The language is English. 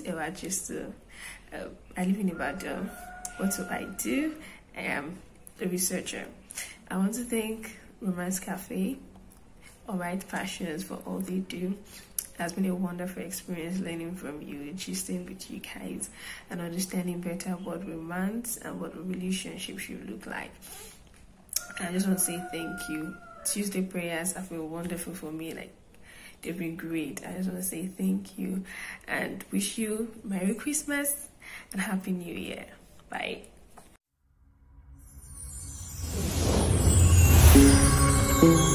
EwaJesu. I live in Ibadan. What do I do? I am a researcher. I want to thank Romance Cafe, Alright Passions, for all they do. It has been a wonderful experience learning from you, gisting with you guys, and understanding better what romance and what a relationship should look like. I just want to say thank you. Tuesday prayers have been wonderful for me. Like, they've been great. I just want to say thank you and wish you Merry Christmas and Happy New Year. Bye.